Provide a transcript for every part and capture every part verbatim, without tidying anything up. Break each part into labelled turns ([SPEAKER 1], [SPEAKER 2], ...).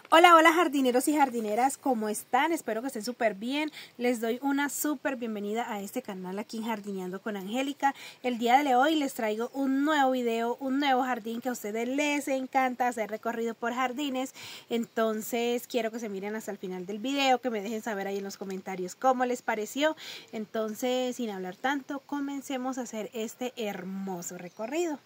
[SPEAKER 1] Hola, hola jardineros y jardineras, ¿cómo están? Espero que estén súper bien. Les doy una súper bienvenida a este canal aquí en Jardineando con Angélica. El día de hoy les traigo un nuevo video, un nuevo jardín que a ustedes les encanta hacer recorrido por jardines. Entonces quiero que se miren hasta el final del video, que me dejen saber ahí en los comentarios cómo les pareció. Entonces, sin hablar tanto, comencemos a hacer este hermoso recorrido.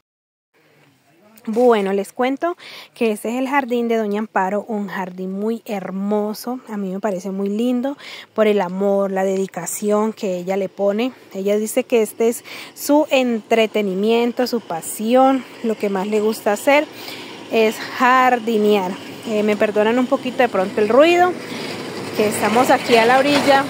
[SPEAKER 1] Bueno, les cuento que este es el jardín de Doña Amparo, un jardín muy hermoso, a mí me parece muy lindo por el amor, la dedicación que ella le pone. Ella dice que este es su entretenimiento, su pasión, lo que más le gusta hacer es jardinear. Eh, me perdonan un poquito de pronto el ruido, que estamos aquí a la orilla.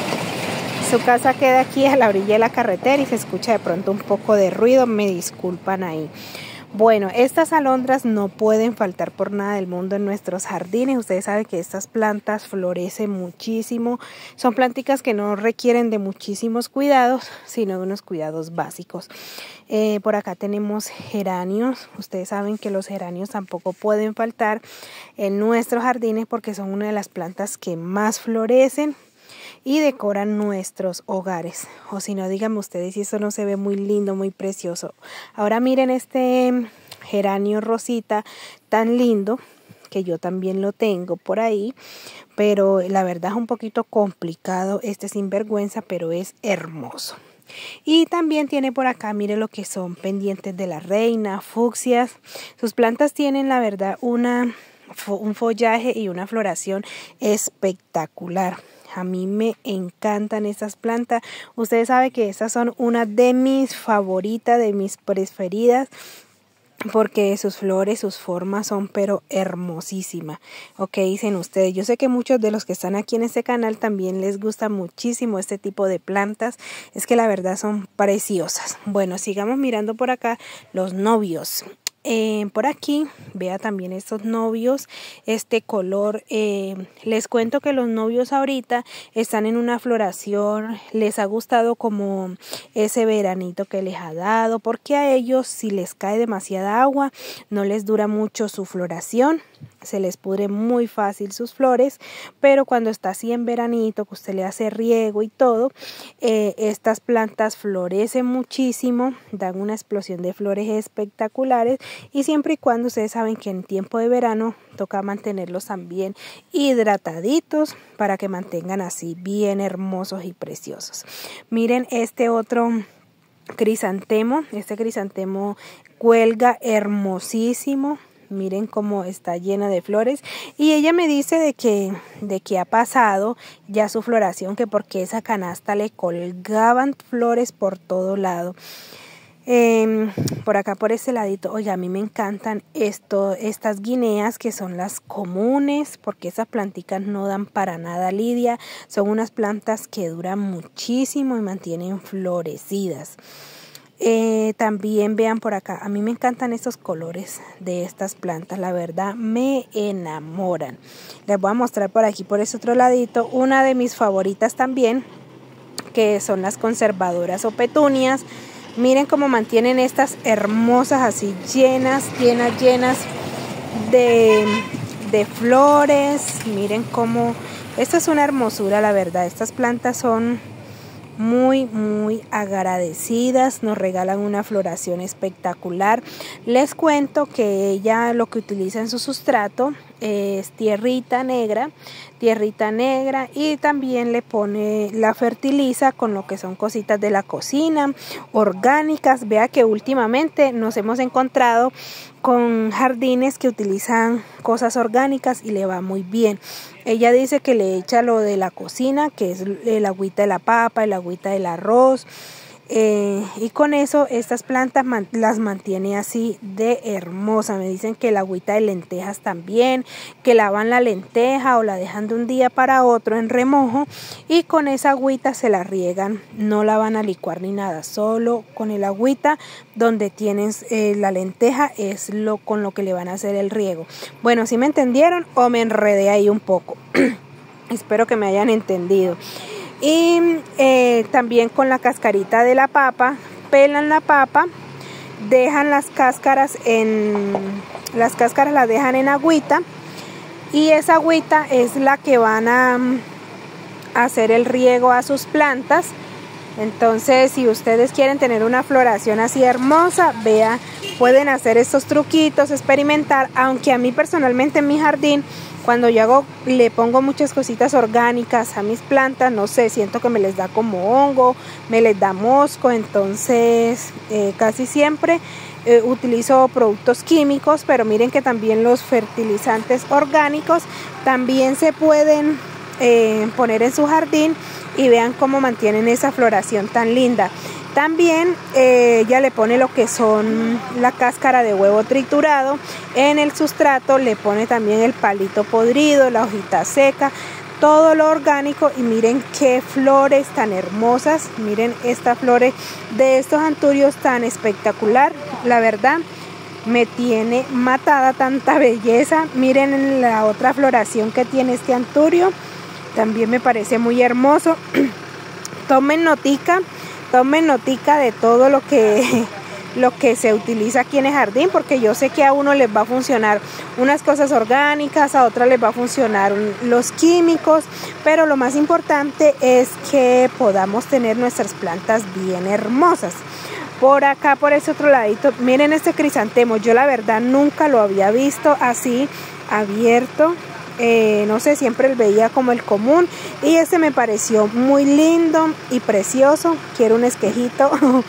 [SPEAKER 1] Su casa queda aquí a la orilla de la carretera y se escucha de pronto un poco de ruido, me disculpan ahí. Bueno, estas alondras no pueden faltar por nada del mundo en nuestros jardines. Ustedes saben que estas plantas florecen muchísimo. Son planticas que no requieren de muchísimos cuidados, sino de unos cuidados básicos. Eh, por acá tenemos geranios. Ustedes saben que los geranios tampoco pueden faltar en nuestros jardines porque son una de las plantas que más florecen y decoran nuestros hogares. O si no, díganme ustedes si eso no se ve muy lindo, muy precioso. Ahora miren este geranio rosita tan lindo, que yo también lo tengo por ahí, pero la verdad es un poquito complicado este sinvergüenza, pero es hermoso. Y también tiene por acá, miren lo que son pendientes de la reina, fucsias. Sus plantas tienen la verdad una, un follaje y una floración espectacular. A mí me encantan estas plantas. Ustedes saben que estas son una de mis favoritas, de mis preferidas, porque sus flores, sus formas son pero hermosísimas. Ok, dicen ustedes. Yo sé que muchos de los que están aquí en este canal también les gusta muchísimo este tipo de plantas. Es que la verdad son preciosas. Bueno, sigamos mirando por acá los novios. Eh, por aquí, vea también estos novios, este color, eh, les cuento que los novios ahorita están en una floración, les ha gustado como ese veranito que les ha dado, porque a ellos si les cae demasiada agua, no les dura mucho su floración, se les pudre muy fácil sus flores, pero cuando está así en veranito, que usted le hace riego y todo, eh, estas plantas florecen muchísimo, dan una explosión de flores espectaculares. Y siempre y cuando ustedes saben que en tiempo de verano toca mantenerlos también hidrataditos para que mantengan así bien hermosos y preciosos. Miren este otro crisantemo, este crisantemo cuelga hermosísimo. Miren cómo está llena de flores y ella me dice de que, de que ha pasado ya su floración, que porque esa canasta le colgaban flores por todo lado. Eh, por acá por este ladito, oye, a mí me encantan esto, estas guineas que son las comunes, porque esas plantitas no dan para nada lidia, son unas plantas que duran muchísimo y mantienen florecidas. Eh, también vean por acá, a mí me encantan estos colores de estas plantas, la verdad me enamoran. Les voy a mostrar por aquí por este otro ladito una de mis favoritas también, que son las conservadoras o petunias. Miren cómo mantienen estas hermosas así llenas, llenas, llenas de, de flores. Miren cómo, esto es una hermosura la verdad. Estas plantas son muy, muy agradecidas. Nos regalan una floración espectacular. Les cuento que ella lo que utiliza en su sustrato es tierrita negra, tierrita negra y también le pone, la fertiliza con lo que son cositas de la cocina, orgánicas. Vea que últimamente nos hemos encontrado con jardines que utilizan cosas orgánicas y le va muy bien. Ella dice que le echa lo de la cocina, que es el agüita de la papa, el agüita del arroz. Eh, y con eso estas plantas man, las mantiene así de hermosa. Me dicen que el agüita de lentejas también, que lavan la lenteja o la dejan de un día para otro en remojo y con esa agüita se la riegan, no la van a licuar ni nada, solo con el agüita donde tienen eh, la lenteja es lo con lo que le van a hacer el riego. Bueno, ¿sí me entendieron o me enredé ahí un poco? Espero que me hayan entendido. Y eh, también con la cascarita de la papa, pelan la papa, dejan las cáscaras en las cáscaras las dejan en agüita y esa agüita es la que van a hacer el riego a sus plantas. Entonces, si ustedes quieren tener una floración así hermosa, vea, pueden hacer estos truquitos, experimentar, aunque a mí personalmente en mi jardín, cuando yo hago, le pongo muchas cositas orgánicas a mis plantas, no sé, siento que me les da como hongo, me les da mosco, entonces eh, casi siempre eh, utilizo productos químicos, pero miren que también los fertilizantes orgánicos también se pueden eh, poner en su jardín y vean cómo mantienen esa floración tan linda. También eh, ella le pone lo que son la cáscara de huevo triturado en el sustrato, le pone también el palito podrido, la hojita seca, todo lo orgánico, y miren qué flores tan hermosas. Miren esta flores de estos anturios tan espectacular, la verdad me tiene matada tanta belleza. Miren la otra floración que tiene este anturio, también me parece muy hermoso. Tomen notica, tomen notica de todo lo que, lo que se utiliza aquí en el jardín, porque yo sé que a uno les va a funcionar unas cosas orgánicas, a otras les va a funcionar los químicos, pero lo más importante es que podamos tener nuestras plantas bien hermosas. Por acá, por ese otro ladito, miren este crisantemo, yo la verdad nunca lo había visto así abierto. Eh, no sé, siempre el veía como el común, y este me pareció muy lindo y precioso. Quiero un esquejito.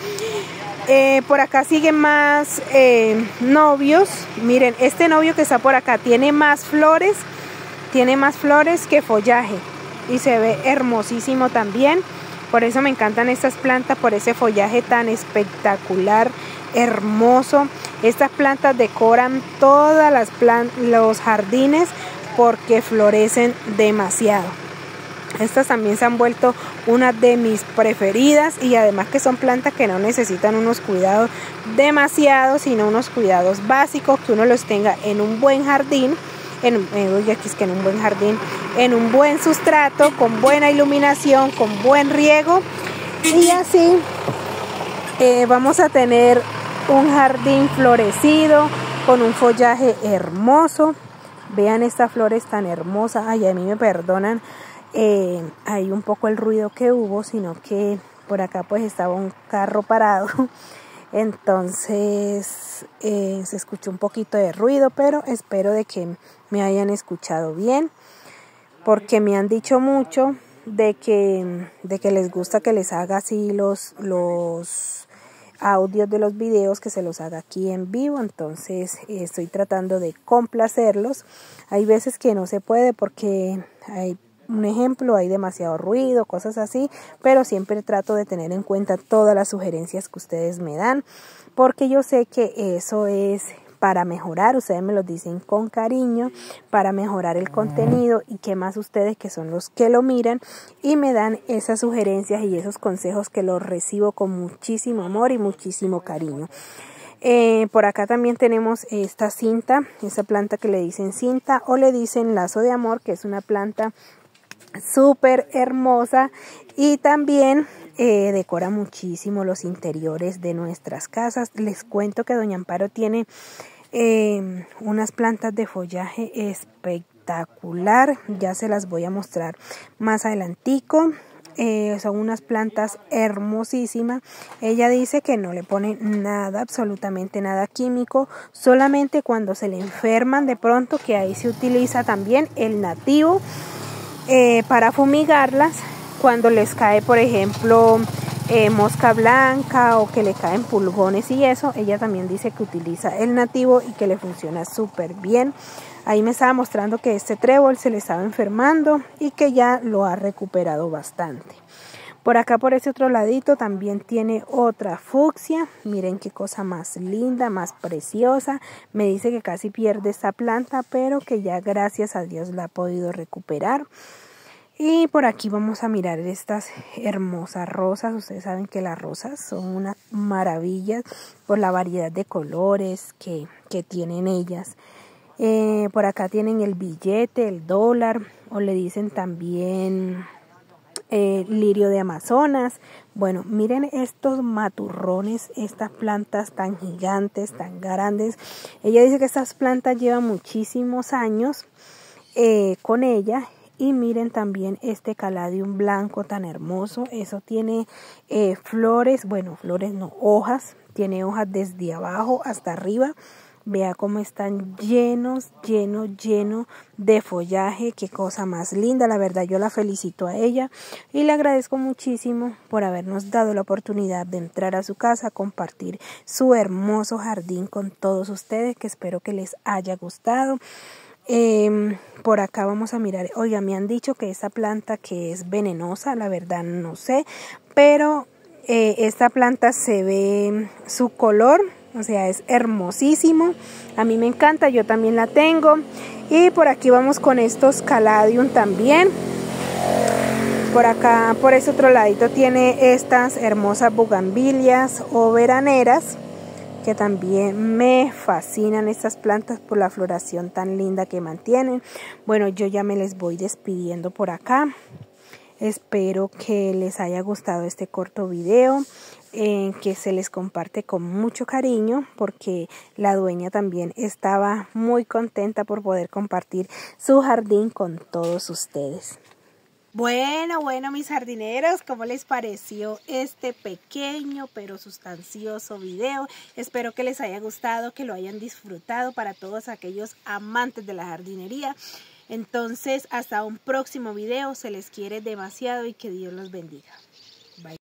[SPEAKER 1] eh, por acá siguen más eh, novios. Miren, este novio que está por acá tiene más flores, tiene más flores que follaje, y se ve hermosísimo también. Por eso me encantan estas plantas, por ese follaje tan espectacular, hermoso. Estas plantas decoran todas las plantas, los jardines, porque florecen demasiado. Estas también se han vuelto una de mis preferidas, y además que son plantas que no necesitan unos cuidados demasiados, sino unos cuidados básicos, que uno los tenga en un buen jardín, en, eh, aquí es que en un buen jardín, en un buen sustrato, con buena iluminación, con buen riego, y así eh, vamos a tener un jardín florecido con un follaje hermoso. Vean estas flores tan hermosas. Ay, a mí me perdonan eh, hay un poco el ruido que hubo, sino que por acá pues estaba un carro parado, entonces eh, se escuchó un poquito de ruido, pero espero de que me hayan escuchado bien, porque me han dicho mucho de que, de que les gusta que les haga así los, los audios de los videos, que se los haga aquí en vivo. Entonces eh, estoy tratando de complacerlos. Hay veces que no se puede porque hay un ejemplo, hay demasiado ruido, cosas así, pero siempre trato de tener en cuenta todas las sugerencias que ustedes me dan, porque yo sé que eso es para mejorar, ustedes me lo dicen con cariño, para mejorar el contenido, y que más ustedes que son los que lo miran y me dan esas sugerencias y esos consejos, que los recibo con muchísimo amor y muchísimo cariño. Eh, por acá también tenemos esta cinta, esa planta que le dicen cinta o le dicen lazo de amor, que es una planta súper hermosa y también eh, decora muchísimo los interiores de nuestras casas. Les cuento que doña Amparo tiene eh, unas plantas de follaje espectacular, ya se las voy a mostrar más adelantico. Eh, son unas plantas hermosísimas. Ella dice que no le pone nada, absolutamente nada químico, solamente cuando se le enferman de pronto, que ahí se utiliza también el nativo eh, para fumigarlas cuando les cae, por ejemplo, eh, mosca blanca o que le caen pulgones y eso. Ella también dice que utiliza el nativo y que le funciona súper bien. Ahí me estaba mostrando que este trébol se le estaba enfermando y que ya lo ha recuperado bastante. Por acá, por ese otro ladito, también tiene otra fucsia. Miren qué cosa más linda, más preciosa. Me dice que casi pierde esta planta, pero que ya gracias a Dios la ha podido recuperar. Y por aquí vamos a mirar estas hermosas rosas. Ustedes saben que las rosas son unas maravillas por la variedad de colores que, que tienen ellas. Eh, por acá tienen el billete, el dólar, o le dicen también eh, lirio de Amazonas. Bueno, miren estos maturrones, estas plantas tan gigantes, tan grandes. Ella dice que estas plantas llevan muchísimos años eh, con ella. Y miren también este caladium blanco tan hermoso. Eso tiene eh, flores, bueno, flores no, hojas. Tiene hojas desde abajo hasta arriba. Vea cómo están llenos, llenos, llenos de follaje. Qué cosa más linda. La verdad, yo la felicito a ella y le agradezco muchísimo por habernos dado la oportunidad de entrar a su casa, compartir su hermoso jardín con todos ustedes, que espero que les haya gustado. Eh, por acá vamos a mirar, oiga, me han dicho que esta planta que es venenosa, la verdad no sé, pero eh, esta planta se ve su color, o sea, es hermosísimo, a mí me encanta, yo también la tengo. Y por aquí vamos con estos caladium también. Por acá, por ese otro ladito, tiene estas hermosas bugambilias o veraneras, que también me fascinan estas plantas por la floración tan linda que mantienen. Bueno, yo ya me les voy despidiendo por acá. Espero que les haya gustado este corto video, eh, que se les comparte con mucho cariño, porque la dueña también estaba muy contenta por poder compartir su jardín con todos ustedes. Bueno, bueno, mis jardineros, ¿cómo les pareció este pequeño pero sustancioso video? Espero que les haya gustado, que lo hayan disfrutado para todos aquellos amantes de la jardinería. Entonces, hasta un próximo video, se les quiere demasiado y que Dios los bendiga. Bye.